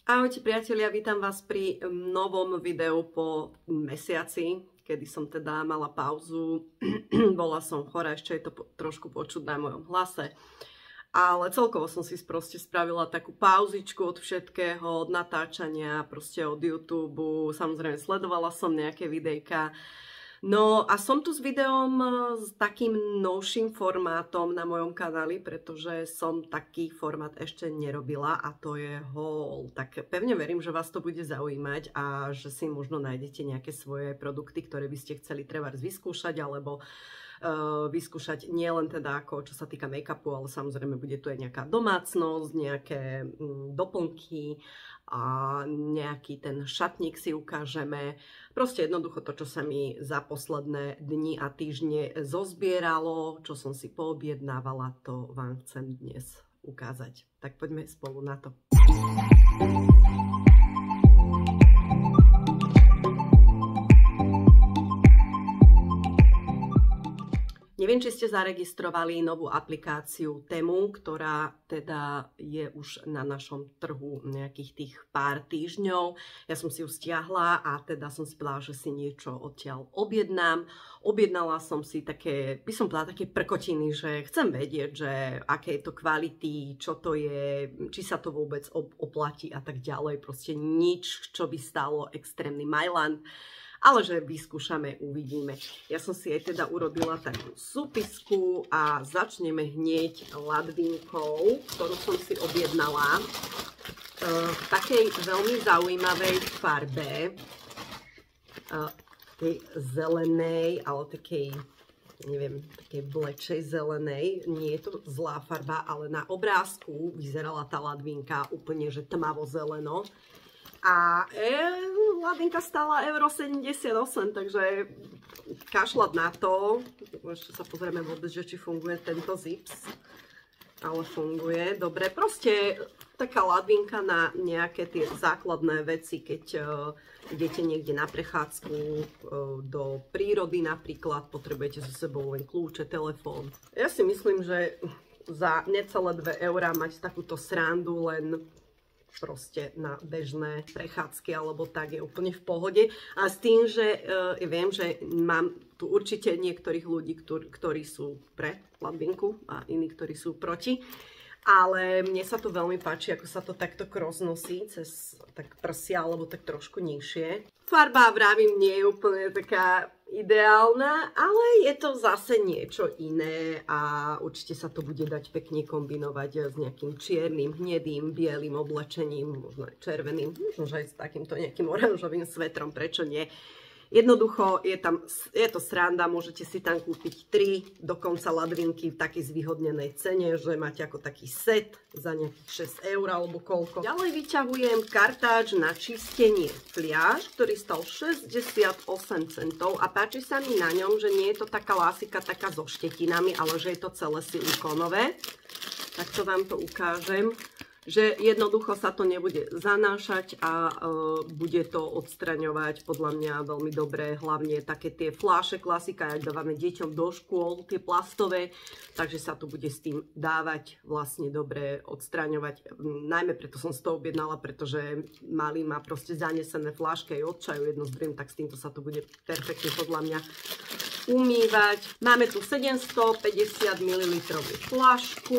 Ahojte priatelia, vítam vás pri novom videu po mesiaci, kedy som teda mala pauzu. Bola som chorá, ešte je to trošku počuť na mojom hlase. Ale celkovo som si proste spravila takú pauzičku od všetkého, od natáčania, proste od YouTube. Samozrejme sledovala som nejaké videjka. No a som tu s videom s takým novším formátom na mojom kanáli, pretože som taký formát ešte nerobila a to je haul. Tak pevne verím, že vás to bude zaujímať a že si možno nájdete nejaké svoje produkty, ktoré by ste chceli trebárs vyskúšať alebo vyskúšať nielen teda ako čo sa týka make-upu, ale samozrejme bude tu aj nejaká domácnosť, nejaké doplnky a nejaký ten šatník si ukážeme. Proste jednoducho to, čo sa mi za posledné dni a týždne zozbieralo, čo som si poobjednávala, to vám chcem dnes ukázať. Tak poďme spolu na to. Neviem, či ste zaregistrovali novú aplikáciu Temu, ktorá teda je už na našom trhu nejakých tých pár týždňov. Ja som si ju stiahla a teda som si povedala, že si niečo odtiaľ objednám. Objednala som si také, by som povedala, také prkotiny, že chcem vedieť, že aké je to kvality, čo to je, či sa to vôbec oplatí a tak ďalej. Proste nič, čo by stálo extrémny majland. Ale že vyskúšame, uvidíme. Ja som si aj teda urobila takú súpisku a začneme hneď ladvinkou, ktorú som si objednala v takej veľmi zaujímavej farbe, tej zelenej, ale takej, neviem, takej blečej zelenej. Nie je to zlá farba, ale na obrázku vyzerala tá ladvinka úplne, že tmavo zeleno. A ladvinka stála €78, takže kašľať na to. Ešte sa pozrieme vôbec, že či funguje tento zips. Ale funguje. Dobre, proste taká ladvinka na nejaké tie základné veci, keď idete niekde na prechádzku do prírody napríklad, potrebujete so sebou len kľúče, telefón. Ja si myslím, že za necelé 2 € mať takúto srandu len proste na bežné prechádzky alebo tak je úplne v pohode. A s tým, že viem, že mám tu určite niektorých ľudí, ktorí sú pre ladvinku a iní, ktorí sú proti. Ale mne sa to veľmi páči, ako sa to takto nosí cez tak prsia alebo tak trošku nižšie. Farba, vravím, nie je úplne taká ideálna, ale je to zase niečo iné a určite sa to bude dať pekne kombinovať s nejakým čiernym, hnedým, bielým oblečením, možno aj červeným, možno aj s takýmto nejakým oranžovým svetrom, prečo nie. Jednoducho je to sranda, môžete si tam kúpiť 3 dokonca ladvinky v takej zvýhodnenej cene, že máte ako taký set za nejakých 6 € alebo koľko. Ďalej vyťahujem kartáč na čistenie fliaš, ktorý stal 68 centov a páči sa mi na ňom, že nie je to taká lásika taká so štetinami, ale že je to celé silikónové. Tak to vám to ukážem, že jednoducho sa to nebude zanášať a bude to odstraňovať podľa mňa veľmi dobre, hlavne také tie fľaše, klasika, ak dávame deťom do škôl, tie plastové, takže sa to bude s tým dávať vlastne dobre odstraňovať. Najmä preto som si to objednala, pretože malý má proste zanesené fľašky aj od čaju jedno z druhým, tak s týmto sa to bude perfektne podľa mňa umývať. Máme tu 750 ml fľašku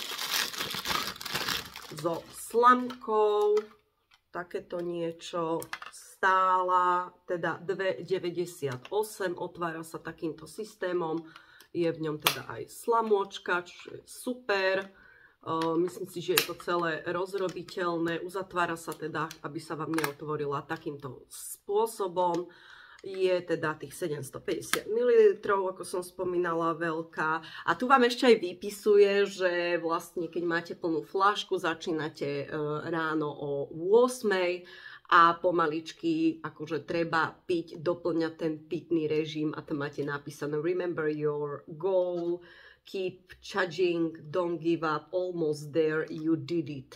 so slamkou, takéto niečo, stála teda 2,98, otvára sa takýmto systémom, je v ňom teda aj slamôčka, čo je super, myslím si, že je to celé rozrobiteľné, uzatvára sa teda, aby sa vám neotvorila takýmto spôsobom. Je teda tých 750 ml, ako som spomínala, veľká. A tu vám ešte aj vypisuje, že vlastne keď máte plnú fľašku, začínate ráno o 8 a pomaličky akože treba piť, doplňať ten pitný režim a tam máte napísané Remember your goal, keep charging, don't give up, almost there, you did it.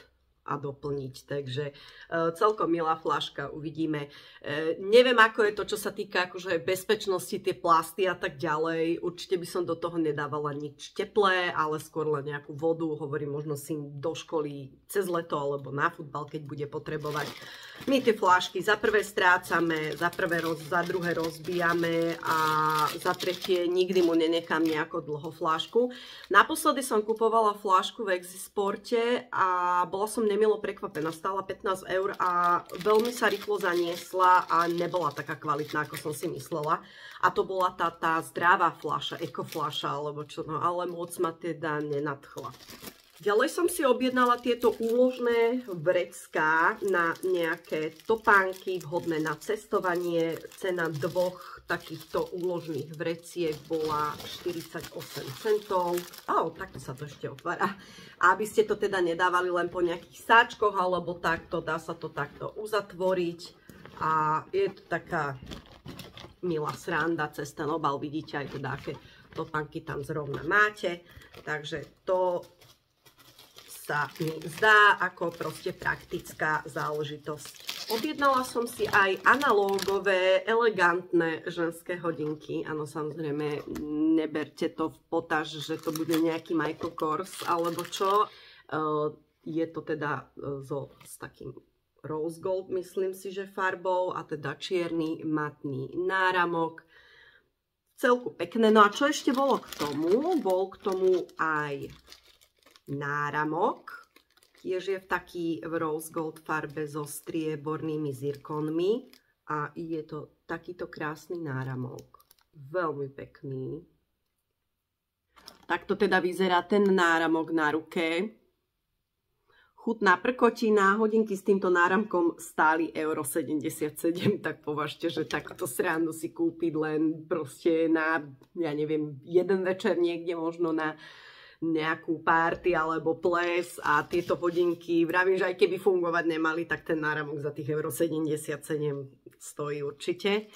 a doplniť. Takže celkom milá fľaška, uvidíme. Neviem, ako je to, čo sa týka akože bezpečnosti, tie plasty a tak ďalej. Určite by som do toho nedávala nič teplé, ale skôr len nejakú vodu. Hovorím, možno si do školy cez leto alebo na futbal, keď bude potrebovať. My tie fľašky za prvé strácame, za druhé rozbijame a za tretie nikdy mu nenechám nejako dlho fľašku. Naposledy som kupovala fľašku v Exisporte a bola som nemilo prekvapená. Stála 15 € a veľmi sa rýchlo zaniesla a nebola taká kvalitná, ako som si myslela. A to bola tá zdravá fľaša, ekofľaša, alebo čo, no ale moc ma teda nenadchla. Ďalej som si objednala tieto úložné vrecká na nejaké topánky vhodné na cestovanie. Cena dvoch takýchto úložných vreciek bola 48 centov. Takto sa to ešte otvára. A aby ste to teda nedávali len po nejakých sáčkoch alebo takto, dá sa to takto uzatvoriť. A je to taká milá sranda cez ten obal. Vidíte aj teda, aké topánky tam zrovna máte. Takže to sa mi zdá ako proste praktická záležitosť. Objednala som si aj analógové, elegantné ženské hodinky. Áno, samozrejme, neberte to v potaz, že to bude nejaký Michael Kors alebo čo. Je to teda s takým rose gold, myslím si, že farbou a teda čierny matný náramok. Celku pekné. No a čo ešte bolo k tomu? Bol k tomu aj náramok, tiež je v rose gold farbe so striebornými zirkonmi a je to takýto krásny náramok. Veľmi pekný. Takto teda vyzerá ten náramok na ruke. Chutná prkotina, hodinky s týmto náramkom stáli 1,77 €, tak považte, že takúto srandu si kúpiť len proste na, ja neviem, jeden večer niekde možno na nejakú party alebo ples a tieto hodinky, vravím, že aj keby fungovať nemali, tak ten náramok za tých 1,77 € stojí určite.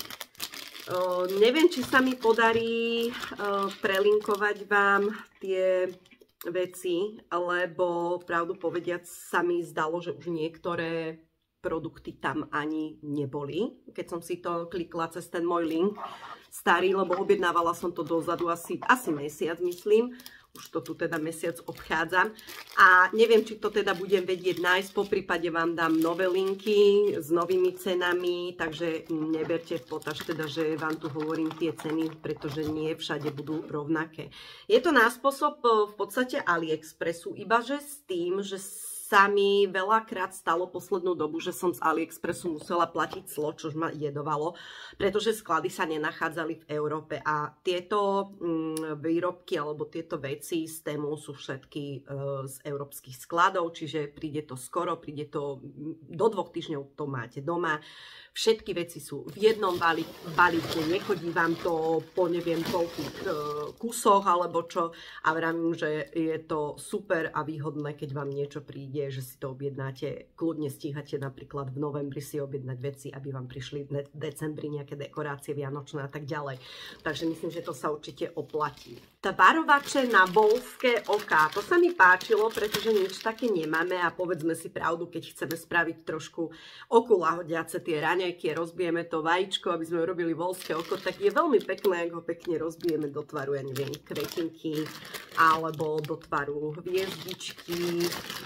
Neviem, či sa mi podarí prelinkovať vám tie veci, lebo pravdu povediac sa mi zdalo, že už niektoré produkty tam ani neboli, keď som si to klikla cez ten môj link starý, lebo objednávala som to dozadu asi mesiac, myslím. Už to tu teda mesiac obchádzam a neviem, či to teda budem vedieť nájsť, poprípade vám dám nové linky s novými cenami, takže neberte v potaz teda, že vám tu hovorím tie ceny, pretože nie všade budú rovnaké. Je to na spôsob v podstate AliExpressu, ibaže s tým, že sa mi veľakrát stalo poslednú dobu, že som z AliExpressu musela platiť clo, čož ma jedovalo, pretože sklady sa nenachádzali v Európe a tieto výrobky alebo tieto veci z Temu sú všetky z európskych skladov, čiže príde to skoro, príde to do 2 týždňov, to máte doma. Všetky veci sú v jednom balíku, nechodí vám to po neviem koľkých kusoch alebo čo a vravím, že je to super a výhodné, keď vám niečo príde, že si to objednáte, kľudne stíhate napríklad v novembri si objednať veci, aby vám prišli v decembri nejaké dekorácie vianočné a tak ďalej. Takže myslím, že to sa určite oplatí. Tvarovače na voľské oká, to sa mi páčilo, pretože nič také nemáme a povedzme si pravdu, keď chceme spraviť trošku okulahodiace tie raňajky, rozbijeme to vajíčko, aby sme urobili voľské oko, tak je veľmi pekné, ak ho pekne rozbijeme do tvaru, ja neviem, kvetinky alebo do tvaru hviezdičky,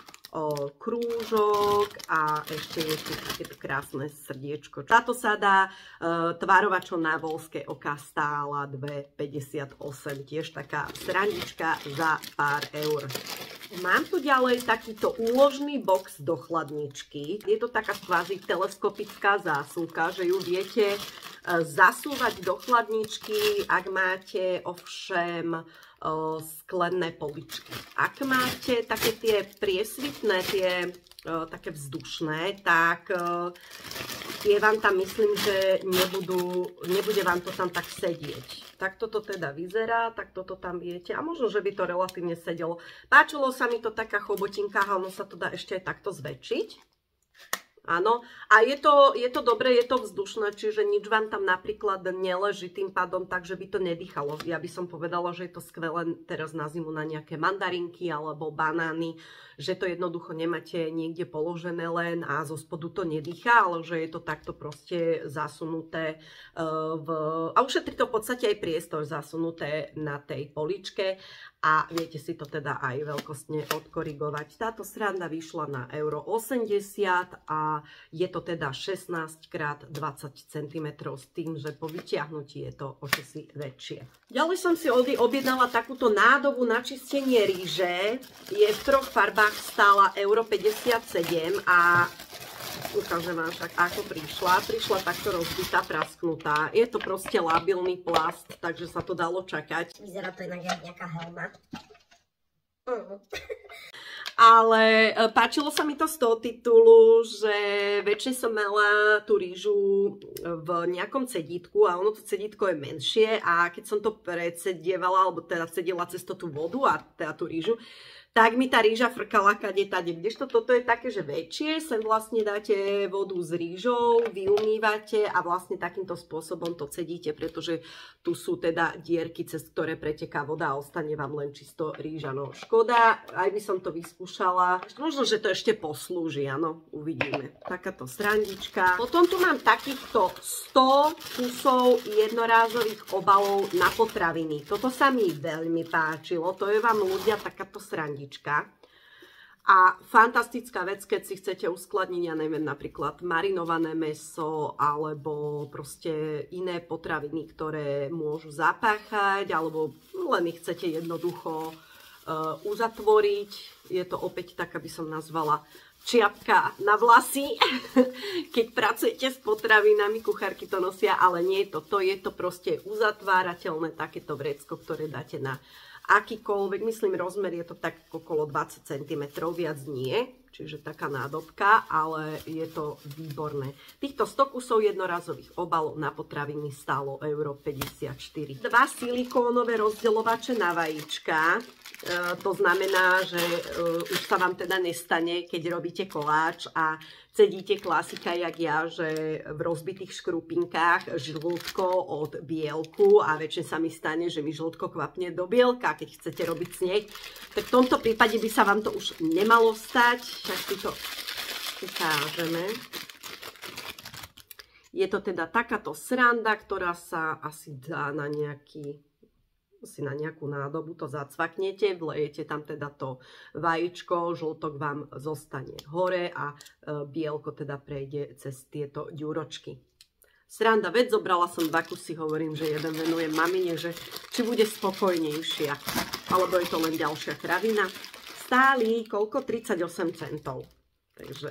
krúžok a ešte je tu takéto krásne srdiečko. Táto sada tvarovačom na voľské oka stála 2,58, tiež taká srandička za pár eur. Mám tu ďalej takýto úložný box do chladničky. Je to taká kvázi teleskopická zásuvka, že ju viete zasúvať do chladničky, ak máte ovšem sklené poličky. Ak máte také tie priesvitné, tie také vzdušné, tak tie vám tam myslím, že nebude vám to tam tak sedieť. Tak toto teda vyzerá, tak toto tam viete a možno, že by to relatívne sedelo. Páčilo sa mi to taká chobotinka, a ono sa to dá ešte aj takto zväčšiť. Áno, a je to dobré, je to vzdušné, čiže nič vám tam napríklad neleží tým pádom, takže by to nedýchalo. Ja by som povedala, že je to skvelé teraz na zimu na nejaké mandarinky alebo banány, že to jednoducho nemáte niekde položené len a zo spodu to nedýcha, ale že je to takto proste zasunuté a ušetrí to v podstate aj priestor zasunuté na tej poličke. A viete si to teda aj veľkostne odkorigovať. Táto sranda vyšla na €80 a je to teda 16x20 cm s tým, že po vyťahnutí je to o čosi väčšie. Ďalej som si objednala takúto nádobu na čistenie ríže. Je v 3 farbách, stála €57 a ukážem vám však, ako prišla. Prišla takto rozbitá, prasknutá. Je to proste labilný plast, takže sa to dalo čakať. Vyzerá to inak jak nejaká helma. Ale páčilo sa mi to z toho titulu, že väčšine som mala tú rýžu v nejakom cedítku a ono to cedítko je menšie a keď som to predsedievala, alebo teda cedila cez to tú vodu a teda tú rýžu, tak mi tá rýža frkala kade tade. Kdežto toto je také, že väčšie, sem vlastne dáte vodu s rýžou, vyumývate a vlastne takýmto spôsobom to cedíte, pretože tu sú teda dierky, cez ktoré preteká voda a ostane vám len čisto rýža. No škoda, aj by som to vyskúšala. Možno, že to ešte poslúži, áno, uvidíme. Takáto srandička. Potom tu mám takýchto 100 kusov jednorázových obalov na potraviny. Toto sa mi veľmi páčilo. To je vám ľudia takáto srandička. A fantastická vec, keď si chcete uskladniť, ja neviem, napríklad marinované mäso alebo proste iné potraviny, ktoré môžu zapáchať, alebo len ich chcete jednoducho uzatvoriť. Je to opäť tak, aby som nazvala čiapka na vlasy, keď pracujete s potravinami, kuchárky to nosia, ale nie je to to, je to proste uzatvárateľné takéto vrecko, ktoré dáte na akýkoľvek, myslím, rozmer je to tak okolo 20 cm, viac nie, čiže taká nádobka, ale je to výborné. Týchto 100 kusov jednorazových obalov na potraviny stálo €54. 2 silikónové rozdeľovače na vajíčka. To znamená, že už sa vám teda nestane, keď robíte koláč a cedíte klasika, jak ja, že v rozbitých škrupinkách žlúdko od bielku a väčšine sa mi stane, že mi žlúdko kvapne do bielka, keď chcete robiť sneh. Tak v tomto prípade by sa vám to už nemalo stať. Však si to ukážeme. Je to teda takáto sranda, ktorá sa asi dá na nejakú nádobu, to zacvaknete, vlejete tam teda to vajíčko, žltok vám zostane hore a bielko teda prejde cez tieto ďuročky. Sranda vec, zobrala som 2 kusy, hovorím, že jeden venujem mamine, že či bude spokojnejšia, alebo je to len ďalšia kravina. Stáli koľko? 38 centov. Takže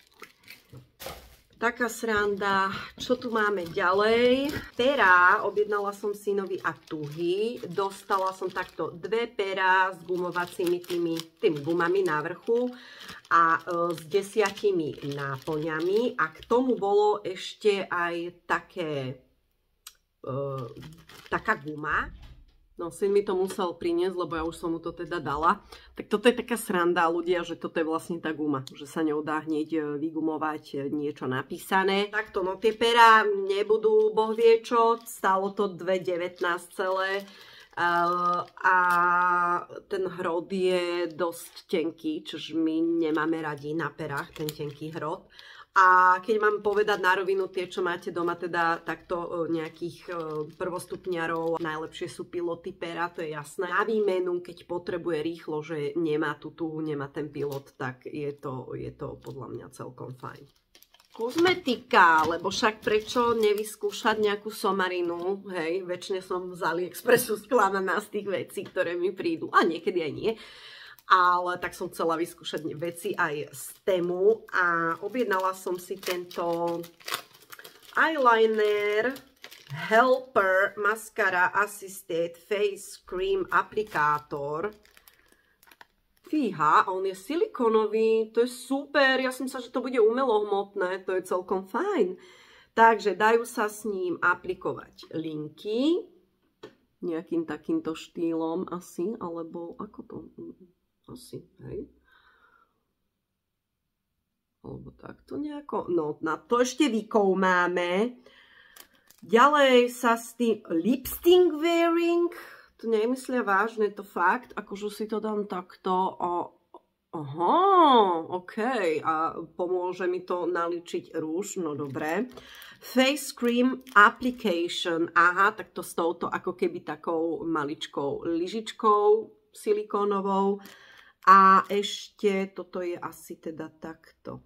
taká sranda. Čo tu máme ďalej? Perá, objednala som synovi a tuhy. Dostala som takto 2 perá s gumovacími tými gumami na vrchu a s 10 náplňami. A k tomu bolo ešte aj taká guma. No, syn mi to musel priniesť, lebo ja už som mu to teda dala. Tak toto je taká sranda, ľudia, že toto je vlastne tá guma, že sa ňou dá hneď vygumovať niečo napísané. Takto, no tie perá nebudú bohvie čo, stálo to 2,19 celé. A ten hrot je dosť tenký, čož my nemáme radi na perách, ten tenký hrot. A keď mám povedať na rovinu, tie, čo máte doma, teda takto nejakých prvostupňarov, najlepšie sú piloty pera, to je jasné. Na výmenu, keď potrebuje rýchlo, že nemá tú tuhu, nemá ten pilot, tak je to podľa mňa celkom fajn. Kozmetika, lebo však prečo nevyskúšať nejakú somarinu, hej, väčšine som z AliExpressu sklamaná z tých vecí, ktoré mi prídu, a niekedy aj nie. Ale tak som chcela vyskúšať veci aj z Temu a objednala som si tento eyeliner Helper Mascara Assisted Face Cream Aplikátor. Fíha, on je silikónový, to je super, ja som sa, že to bude umelohmotné, to je celkom fajn. Takže dajú sa s ním aplikovať linky, nejakým takýmto štýlom asi, alebo ako to... Asi, hej. Alebo takto nejako. No, na to ešte výkov máme. Ďalej sa s tým lipstick wearing. To nemyslia vážne, to fakt. Akože si to dám takto. Aha, OK. A pomôže mi to naličiť rúž. No dobre. Face cream application. Aha, tak to s touto ako keby takou maličkou lyžičkou silikónovou. A ešte toto je asi teda takto.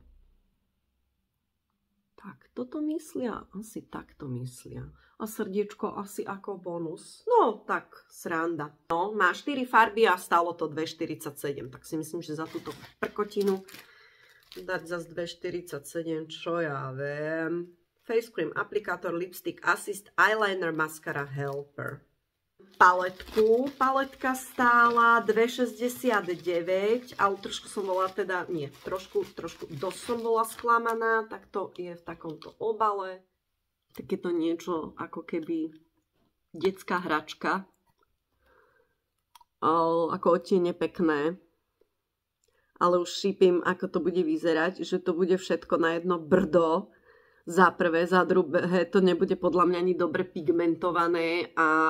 Tak, toto myslia? Asi takto myslia. A srdiečko asi ako bonus. No, tak, sranda. No, má 4 farby a stálo to 2,47. Tak si myslím, že za túto prkotinu dať zase 2,47, čo ja viem. Face cream, aplikátor, lipstick, assist, eyeliner, mascara, helper. Paletku. Paletka stála 2,69, ale trošku som bola teda, nie, trošku, dosť som bola sklamaná, tak to je v takomto obale. Takéto niečo ako keby detská hračka. Ako odtiene pekné. Ale už šípim, ako to bude vyzerať, že to bude všetko na jedno brdo. Za prvé, za druhé, to nebude podľa mňa ani dobre pigmentované.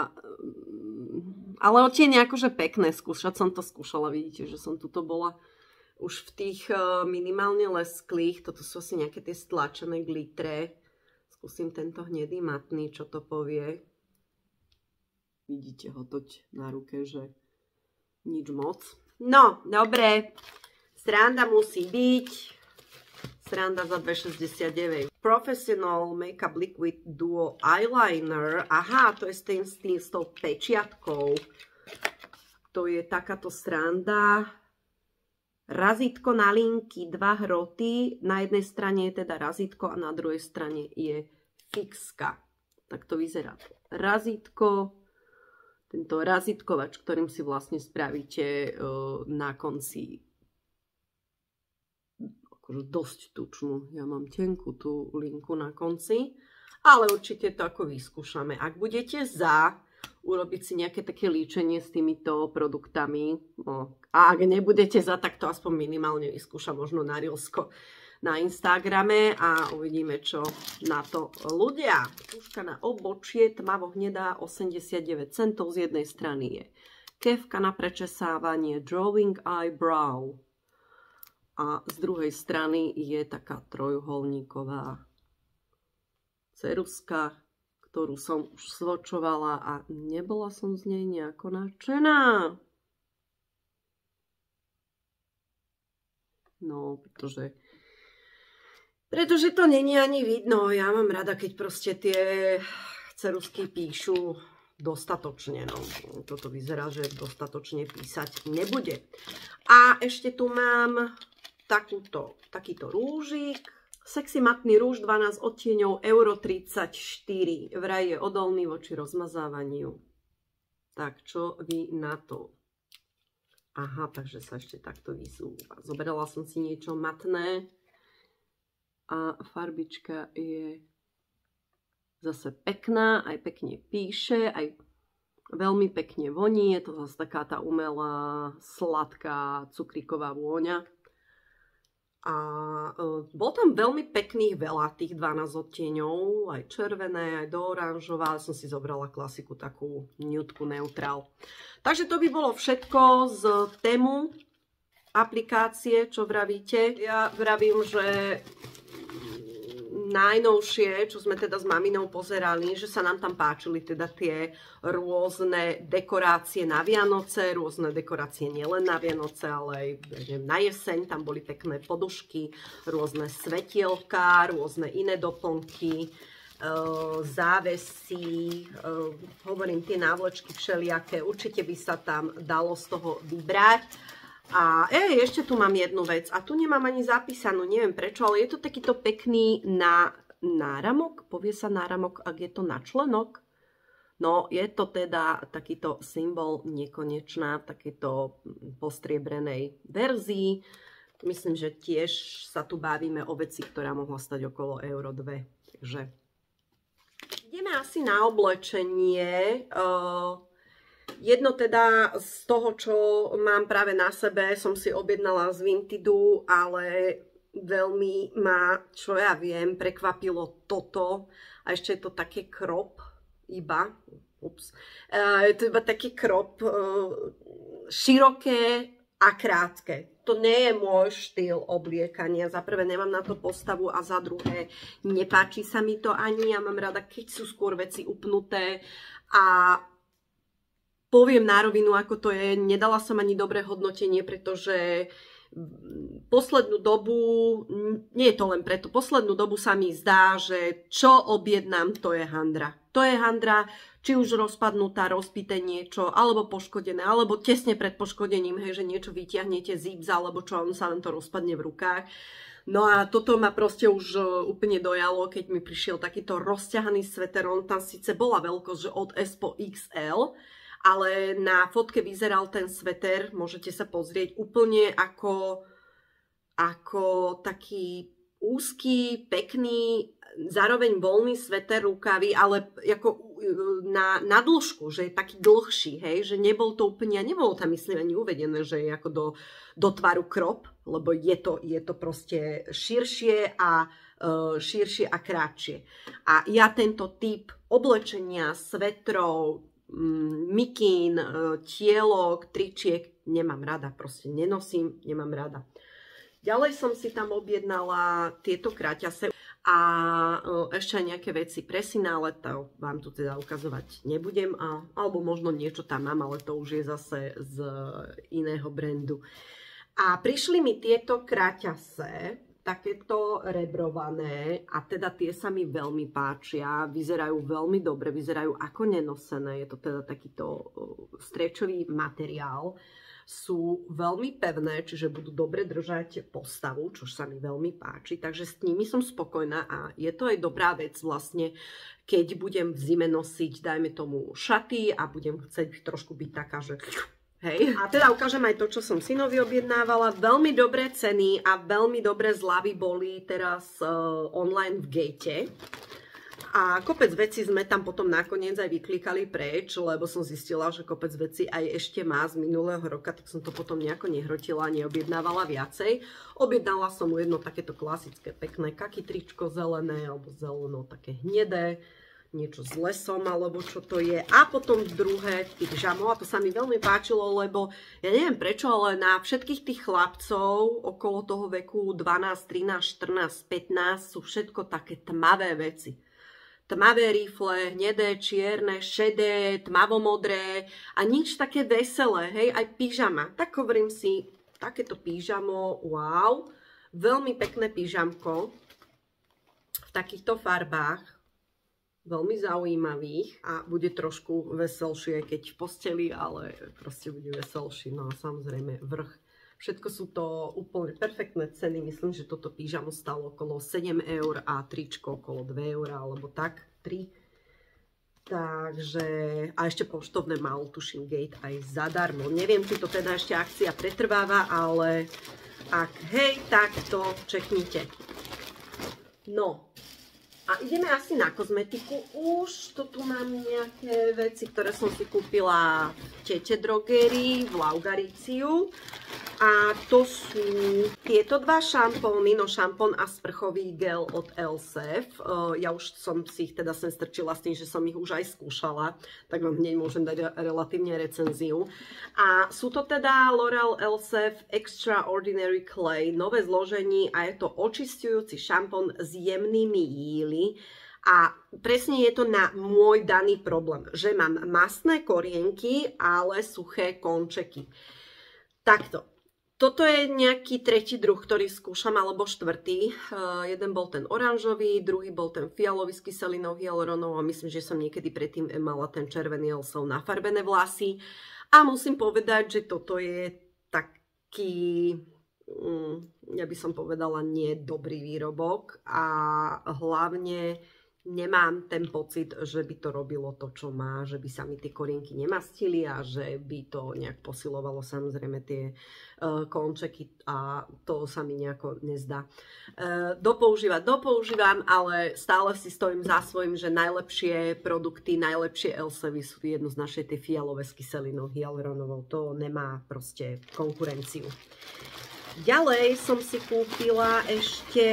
Ale odtiene akože pekné. Skúšať som to skúšala. Vidíte, že som tuto bola už v tých minimálne lesklých. Toto sú asi nejaké tie stlačené glitre. Skúsim tento hnedý matný, čo to povie. Vidíte ho toť na ruke, že nič moc. No, dobre. Sranda musí byť. Sranda za 2,69. Professional Makeup Liquid Duo Eyeliner. Aha, to je s tou pečiatkou. To je takáto sranda. Razítko na linky, 2 hroty. Na jednej strane je teda razítko a na druhej strane je fixka. Tak to vyzerá. Razítko. Tento razítkovač, ktorým si vlastne spravíte na konci akože dosť tučnú. Ja mám tenkú tú linku na konci, ale určite to ako vyskúšame. Ak budete za urobiť si nejaké také líčenie s týmito produktami, no, a ak nebudete za, tak to aspoň minimálne vyskúšam možno na Reelsko na Instagrame a uvidíme, čo na to ľudia. Skúška na obočie, tmavo hnedá, 89 centov. Z jednej strany je kefka na prečesávanie, drawing eyebrow. A z druhej strany je taká trojuholníková ceruska, ktorú som už svočovala a nebola som z nej nejako nadšená. No, pretože to není ani vidno. Ja mám rada, keď proste tie cerusky píšu dostatočne. No. Toto vyzerá, že dostatočne písať nebude. A ešte tu mám takýto rúžik. Sexy matný rúž, 12 odtieňov, €34. Vraj je odolný voči rozmazávaniu. Tak, čo vy na to? Aha, takže sa ešte takto vysúva. Zoberala som si niečo matné. A farbička je zase pekná, aj pekne píše, aj veľmi pekne voní. Je to zase taká tá umelá, sladká, cukríková vôňa. A bol tam veľmi pekných veľa, tých 12 odtieňov, aj červené, aj do oranžová. Som si zobrala klasiku, takú nudeku neutral. Takže to by bolo všetko z tému aplikácie, čo vravíte. Ja vravím, že najnovšie, čo sme teda s maminou pozerali, že sa nám tam páčili teda tie rôzne dekorácie na Vianoce, rôzne dekorácie nielen na Vianoce, ale aj na jeseň, tam boli pekné podušky, rôzne svetielka, rôzne iné doplnky, závesy, hovorím, tie návlečky všelijaké, určite by sa tam dalo z toho vybrať. A ešte tu mám jednu vec a tu nemám ani zapísanú, neviem prečo, ale je to takýto pekný náramok, povie sa náramok, ak je to na členok. No, je to teda takýto symbol nekonečná v takéto postriebrenej verzii. Myslím, že tiež sa tu bavíme o veci, ktorá mohla stať okolo €2. Takže ideme asi na oblečenie. Jedno teda z toho, čo mám práve na sebe, som si objednala z Vintidu, ale veľmi ma, čo ja viem, prekvapilo toto. A ešte je to také crop, iba. Je to iba taký crop, široké a krátke. To nie je môj štýl obliekania. Za prvé nemám na to postavu a za druhé nepáči sa mi to ani. Ja mám rada, keď sú skôr veci upnuté a poviem na rovinu, ako to je. Nedala som ani dobré hodnotenie, pretože poslednú dobu, nie je to len preto, poslednú dobu sa mi zdá, že čo objednám, to je handra. To je handra, či už rozpadnutá, rozbité niečo, alebo poškodené, alebo tesne pred poškodením, hej, že niečo vyťahnete zips, alebo čo, on sa len to rozpadne v rukách. No a toto ma proste už úplne dojalo, keď mi prišiel takýto rozťahaný sveter. On tam síce bola veľkosť, že od S po XL, ale na fotke vyzeral ten sveter, môžete sa pozrieť, úplne ako taký úzky, pekný, zároveň voľný sveter, rukavy, ale ako na dĺžku, že je taký dlhší, hej, že nebol to úplne, nebolo tam myslím ani uvedené, že je ako do tvaru crop, lebo je to proste širšie a krátšie. A ja tento typ oblečenia, svetrov, mikín, tielok, tričiek nemám rada, proste nenosím, nemám rada. Ďalej som si tam objednala tieto kraťase a ešte aj nejaké veci pre syna, ale to vám tu teda ukazovať nebudem, alebo možno niečo tam mám, ale to už je zase z iného brandu. A prišli mi tieto kraťase, takéto rebrované, a teda tie sa mi veľmi páčia, vyzerajú veľmi dobre, vyzerajú ako nenosené, je to teda takýto strečový materiál, sú veľmi pevné, čiže budú dobre držať postavu, čo sa mi veľmi páči, takže s nimi som spokojná a je to aj dobrá vec vlastne, keď budem v zime nosiť, dajme tomu, šaty a budem chcieť trošku byť taká, že... Hej. A teda ukážem aj to, čo som synovi objednávala. Veľmi dobré ceny a veľmi dobré zľavy boli teraz online v Gate. A kopec vecí sme tam potom nakoniec aj vyklikali preč, lebo som zistila, že kopec vecí aj ešte má z minulého roka, tak som to potom nejako nehrotila, neobjednávala viacej. Objednala som mu jedno takéto klasické pekné kaky tričko zelené, alebo zeleno také hnedé. Niečo s lesom, alebo čo to je. A potom druhé pyžamo, a to sa mi veľmi páčilo, lebo ja neviem prečo, ale na všetkých tých chlapcov okolo toho veku 12, 13, 14, 15 sú všetko také tmavé veci. Tmavé rifle, hnedé, čierne, šedé, tmavomodré a nič také veselé, hej, aj pyžama. Tak hovorím si, takéto pyžamo, wow, veľmi pekné pyžamko v takýchto farbách. Veľmi zaujímavých a bude trošku veselšie, keď v posteli, ale proste bude veselší. No a samozrejme vrch. Všetko sú to úplne perfektné ceny. Myslím, že toto pyžamo stalo okolo 7 eur a tričko okolo 2 eur, alebo tak, 3. Takže, a ešte poštovné mal, tuším, Gate aj zadarmo. Neviem, či to teda ešte akcia pretrváva, ale ak hej, tak to čeknite. No. A ideme asi na kozmetiku už. To tu mám nejaké veci, ktoré som si kúpila v Tete drogerii, v Laugariciu. A to sú tieto dva šampóny, no šampón a sprchový gel od Elsef. Ja už som si ich teda sem strčila s tým, že som ich už aj skúšala, tak vám hneď môžem dať relatívne recenziu. A sú to teda L'Oréal Elsef Extraordinary Clay, nové zložení a je to očisťujúci šampón s jemnými jíly. A presne je to na môj daný problém, že mám mastné korienky, ale suché končeky. Takto. Toto je nejaký tretí druh, ktorý skúšam, alebo štvrtý. Jeden bol ten oranžový, druhý bol ten fialový s kyselinou hyaluronovou a myslím, že som niekedy predtým mala ten červený Elsov nafarbené vlasy. A musím povedať, že toto je taký, ja by som povedala, nie dobrý výrobok a hlavne nemám ten pocit, že by to robilo to, čo má, že by sa mi tie korienky nemastili a že by to nejak posilovalo samozrejme tie končeky a to sa mi nejako nezdá. Dopoužívam, ale stále si stojím za svojím, že najlepšie produkty, najlepšie Elsevy sú jednoznačne tie fialové s kyselinou hyaluronovou. To nemá proste konkurenciu. Ďalej som si kúpila ešte...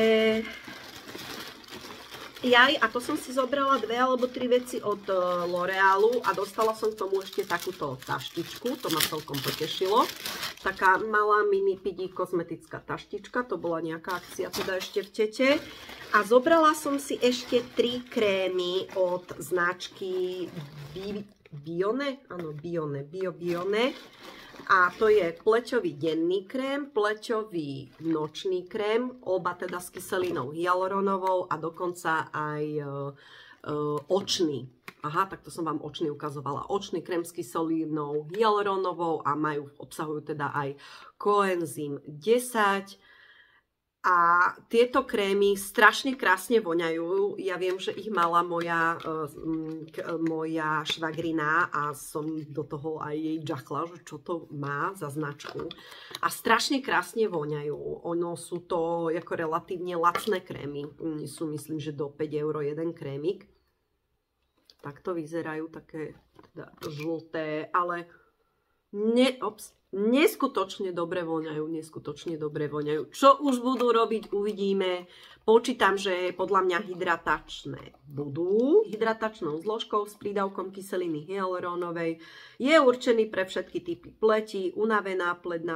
a to som si zobrala 2 alebo 3 veci od L'Orealu a dostala som k tomu ešte takúto taštičku, to ma celkom potešilo. Taká malá mini pidi kozmetická taštička, to bola nejaká akcia teda ešte v Tete. A zobrala som si ešte 3 krémy od značky Bione, áno, Bione. A to je pleťový denný krém, pleťový nočný krém, oba teda s kyselinou hyaluronovou a dokonca aj očný. Aha, tak to som vám očný ukazovala. Očný krém s kyselinou hyaluronovou a obsahujú teda aj koenzym 10. A tieto krémy strašne krásne voňajú. Ja viem, že ich mala moja švagrina a som do toho aj jej džachla, že čo to má za značku. A strašne krásne voňajú. Ono sú to ako relatívne lacné krémy. Sú, myslím, že do 5 € jeden krémik. Takto vyzerajú, také teda žlté, ale neskutočne dobre voňajú, Čo už budú robiť, uvidíme. Počítam, že podľa mňa hydratačné budú. Hydratačnou zložkou s prídavkom kyseliny hyaluronovej. Je určený pre všetky typy pleti. Unavené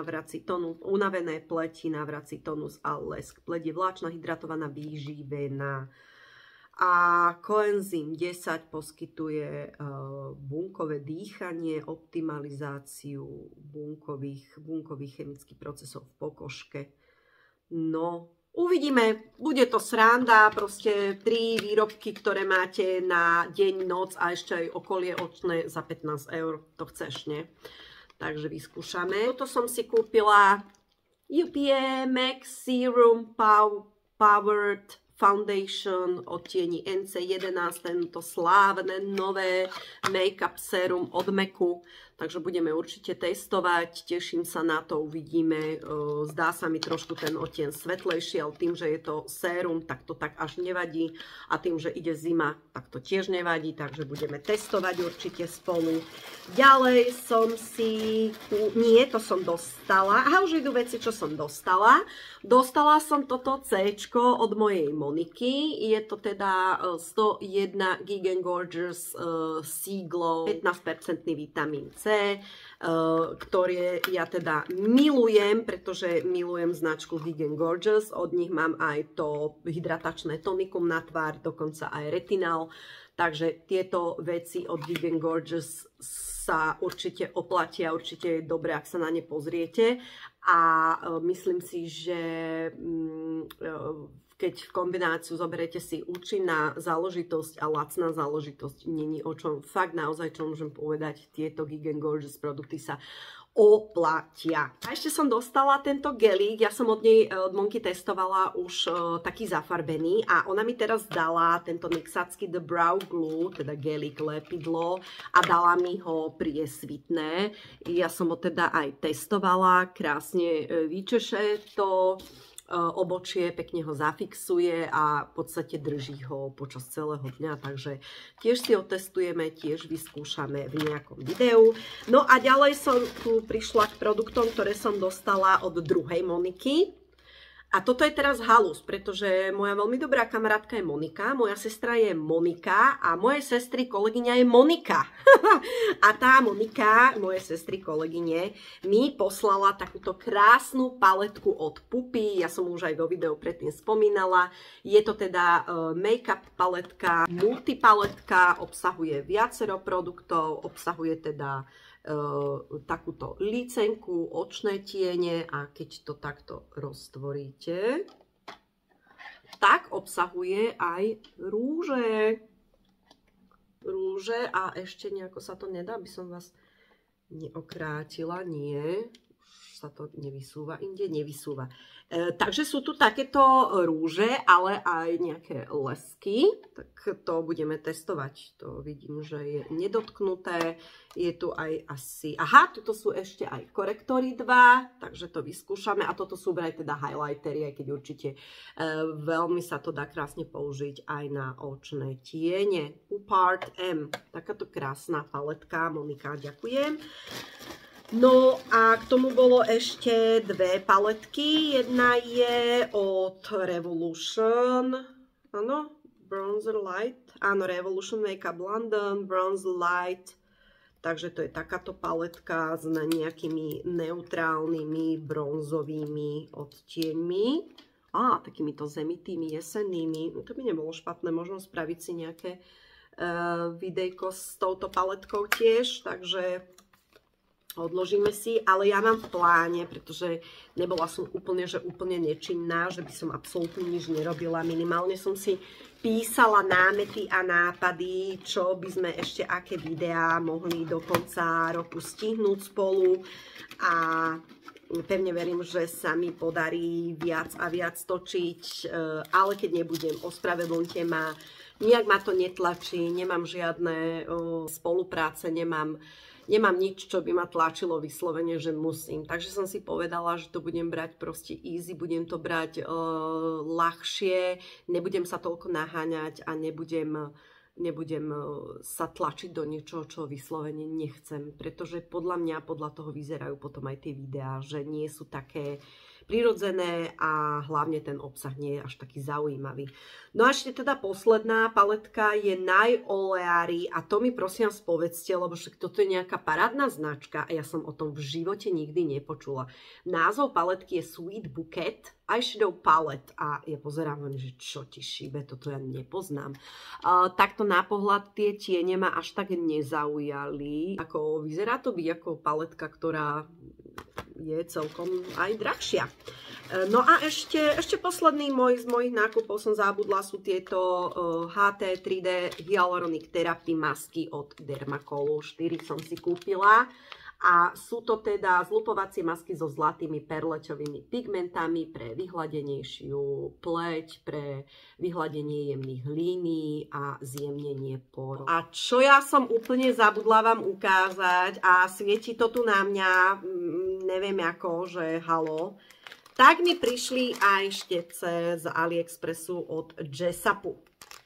pleti navrací tonus a lesk. Pleť je vláčna, hydratovaná, vyživená. A koenzym 10 poskytuje bunkové dýchanie, optimalizáciu bunkových chemických procesov v pokožke. No, uvidíme, bude to sranda, proste 3 výrobky, ktoré máte na deň, noc a ešte aj okolie očné za 15 €. To chceš, nie? Takže vyskúšame. Toto som si kúpila UPA Max Serum Powered Foundation odtieni NC11, tento slávne nové make-up sérum od MACu. Takže budeme určite testovať, teším sa na to, uvidíme. Zdá sa mi trošku ten odtieň svetlejší, ale tým, že je to sérum, tak to tak až nevadí. A tým, že ide zima, tak to tiež nevadí, takže budeme testovať určite spolu. Ďalej som si... Nie, to som dostala. Aha, už idú veci, čo som dostala. Dostala som toto C-čko od mojej Moniky. Je to teda 101 Gigan Gorgeous Sea Glow, 15% vitamín C, ktoré ja teda milujem, pretože milujem značku Gigan Gorgeous. Od nich mám aj to hydratačné tonikum na tvár, dokonca aj retinál. Takže tieto veci od Gigan Gorgeous sa určite oplatia, určite je dobré, ak sa na ne pozriete. A myslím si, že keď v kombináciu zoberiete si účinná záležitosť a lacná záležitosť, není o čom, fakt naozaj, čo môžem povedať, tieto Gigan Gorgeous produkty sa oplatia. A ešte som dostala tento gelík, ja som od Monky testovala už taký zafarbený a ona mi teraz dala tento nixacký The Brow Glue, teda gelík, lepidlo a dala mi ho priesvitné. Ja som ho teda aj testovala, krásne vyčeše to obočie, pekne ho zafixuje a v podstate drží ho počas celého dňa, takže tiež si ho testujeme, tiež vyskúšame v nejakom videu. No a ďalej som tu prišla k produktom, ktoré som dostala od druhej Moniky. A toto je teraz halus, pretože moja veľmi dobrá kamarátka je Monika, moja sestra je Monika a moje sestry kolegyňa je Monika. A tá Monika, moje sestry kolegyne, mi poslala takúto krásnu paletku od Pupi. Ja som už aj vo videu predtým spomínala. Je to teda make-up paletka, multipaletka, obsahuje viacero produktov, obsahuje teda takúto lícenku, očné tiene a keď to takto roztvoríte, tak obsahuje aj rúže. Rúže a ešte nejako sa to nedá, aby som vás neokrátila, nie. Už sa to nevysúva, inde nevysúva. Takže sú tu takéto rúže, ale aj nejaké lesky, tak to budeme testovať. To vidím, že je nedotknuté. Je tu aj asi... Aha, tuto sú ešte aj korektory 2, takže to vyskúšame. A toto sú vraj teda highlightery, aj keď určite veľmi sa to dá krásne použiť aj na očné tiene. Upart M, takáto krásna paletka. Monika, ďakujem. No a k tomu bolo ešte dve paletky. Jedna je od Revolution, áno, Bronzer Light, áno, Revolution Makeup London, Bronze Light. Takže to je takáto paletka s nejakými neutrálnymi bronzovými odtieňmi. Takýmito zemitými, jesennými. To by nebolo špatné, možno spraviť si nejaké videjko s touto paletkou tiež, takže odložíme si, ale ja mám v pláne, pretože nebola som úplne nečinná, že by som absolútne nič nerobila. Minimálne som si písala námety a nápady, čo by sme ešte, aké videá mohli do konca roku stihnúť spolu a pevne verím, že sa mi podarí viac a viac točiť, ale keď nebudem, ospravedlňte ma, nijak ma to netlačí, nemám žiadne spolupráce, nemám nič, čo by ma tlačilo vyslovene, že musím. Takže som si povedala, že to budem brať proste easy, budem to brať ľahšie, nebudem sa toľko naháňať a nebudem sa tlačiť do niečoho, čo vyslovene nechcem. Pretože podľa mňa, podľa toho vyzerajú potom aj tie videá, že nie sú také prirodzené a hlavne ten obsah nie je až taký zaujímavý. No a ešte teda posledná paletka je Nye Oleary a to mi prosím vás povedzte, lebo však toto je nejaká parádna značka a ja som o tom v živote nikdy nepočula. Názov paletky je Sweet Bouquet Eyeshadow Palette a ja pozerám, že čo ti šíbe, toto ja nepoznám. Takto na pohľad tie tiene ma až tak nezaujali. Vyzerá to byť ako paletka, ktorá je celkom aj drahšia. No a ešte posledný z mojich nákupov som zabudla, sú tieto HT 3D Hyaluronic Therapy masky od Dermacolu. 4 som si kúpila. A sú to teda zlupovacie masky so zlatými perleťovými pigmentami pre vyhľadenejšiu pleť, pre vyhľadenie jemných línií a zjemnenie pôr. A čo ja som úplne zabudla vám ukázať a svieti to tu na mňa, neviem ako, že halo, tak mi prišli aj štece z AliExpressu od Jessapu.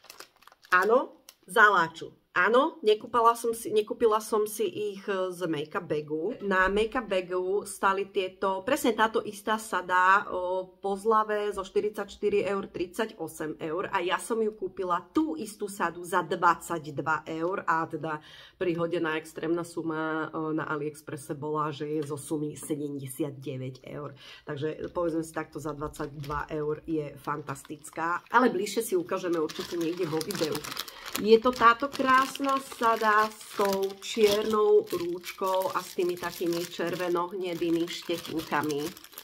Áno, zaláču. Áno, nekúpila som si ich z Makeup Bagu. Na Makeup Bagu stali tieto, presne táto istá sada po zlave zo 44 eur 38 eur a ja som ju kúpila tú istú sadu za 22 eur a teda prihodená extrémna suma na AliExpresse bola, že je zo sumy 79 eur. Takže povedzme si takto, za 22 eur je fantastická, ale bližšie si ukážeme určite niekde vo videu. Je to táto krásna sada s tou čiernou rúčkou a s tými takými červeno-hnedými štetinkami.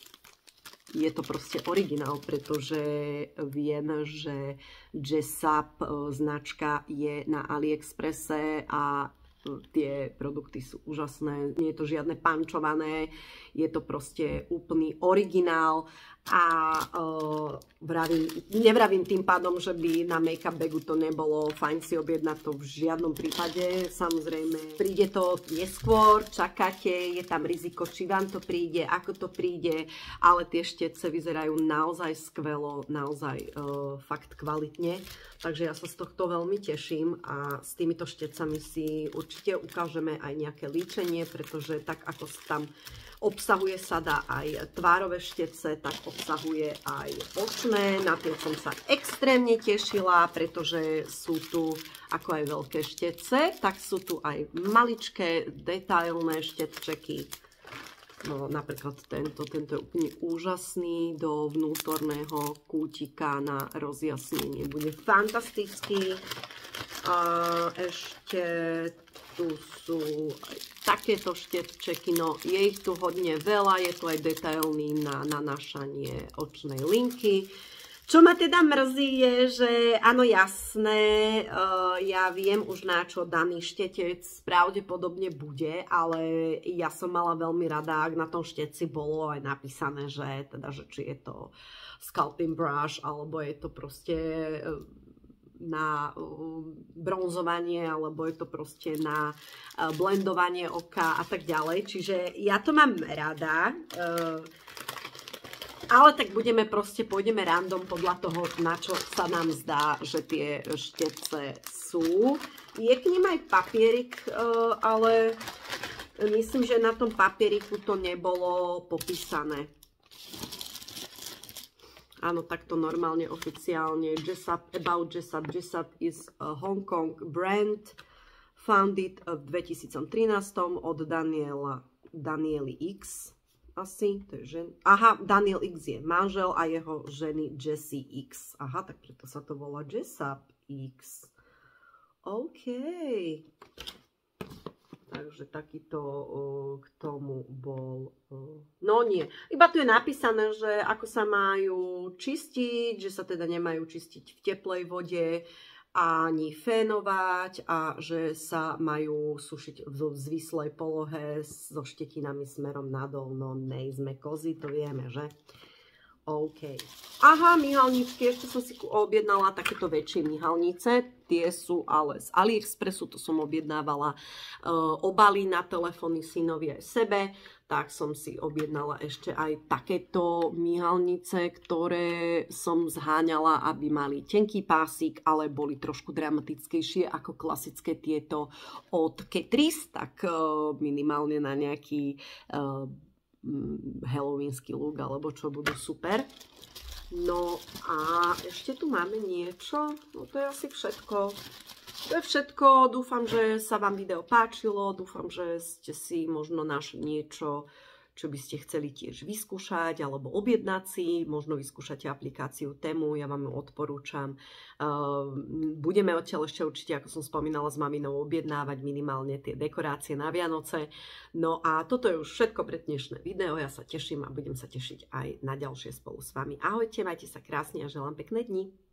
Je to proste originál, pretože viem, že Jessap značka je na AliExpresse a tie produkty sú úžasné. Nie je to žiadne pančované, je to proste úplný originál a nevravím tým pádom, že by na Makeup Bagu to nebolo fajn si objednať, to v žiadnom prípade. Samozrejme, príde to neskôr, čakáte, je tam riziko, či vám to príde, ako to príde, ale tie štece vyzerajú naozaj skvelo, naozaj fakt kvalitne. Takže ja sa z tohto veľmi teším a s týmito štecami si určite ukážeme aj nejaké líčenie, pretože tak ako tam obsahuje sada aj tvárové štece, tak obsahuje aj očné. Na tie som sa extrémne tešila, pretože sú tu ako aj veľké štece, tak sú tu aj maličké detailné štecčeky. No, napríklad tento je úplne úžasný, do vnútorného kútika na rozjasnenie. Bude fantastický. A ešte tu sú aj takéto štecčeky, no je ich tu hodne veľa, je tu aj detailný na nanášanie očnej linky. Čo ma teda mrzí je, že áno jasné, ja viem už na čo daný štetec pravdepodobne bude, ale ja som mala veľmi rada, ak na tom šteci bolo aj napísané, že či je to sculpting brush, alebo je to proste na bronzovanie, alebo je to proste na blendovanie oka a tak ďalej. Čiže ja to mám rada, ale tak pôjdeme random podľa toho, na čo sa nám zdá, že tie štece sú. Je k nim aj papierik, ale Myslím, že na tom papieriku to nebolo popísané. Áno, takto normálne, oficiálne. Jessup, about Jessup. Jessup is a Hong Kong brand, founded v 2013 od Daniely X. Asi, to je žen. Aha, Daniel X je manžel a jeho ženy Jessie X. Aha, tak preto sa to volá Jessup X. OK. Takže takýto k tomu bol... No nie, iba tu je napísané, že ako sa majú čistiť, že sa teda nemajú čistiť v teplej vode, ani fénovať a že sa majú sušiť v zvislej polohe so štetinami smerom nadol. No nejsme kozy, to vieme, že? OK. Aha, myhalničky, ešte som si objednala takéto väčšie myhalnice. Tie sú ale z AliExpressu, to som objednávala obaly na telefóny synovi aj sebe. Tak som si objednala ešte aj takéto myhalnice, ktoré som zháňala, aby mali tenký pásik, ale boli trošku dramatickejšie ako klasické tieto od Catrice, tak minimálne na nejaký halloweensky look, alebo čo budú super. No a ešte tu máme niečo, no to je asi všetko. To je všetko, dúfam, že sa vám video páčilo, dúfam, že ste si možno našli niečo, čo by ste chceli tiež vyskúšať, alebo objednať si, možno vyskúšate aplikáciu Temu, ja vám ju odporúčam. Budeme odtiaľ ešte určite, ako som spomínala, s maminou objednávať minimálne tie dekorácie na Vianoce. No a toto je už všetko pre dnešné video, ja sa teším a budem sa tešiť aj na ďalšie spolu s vami. Ahojte, majte sa krásne a želám pekné dni.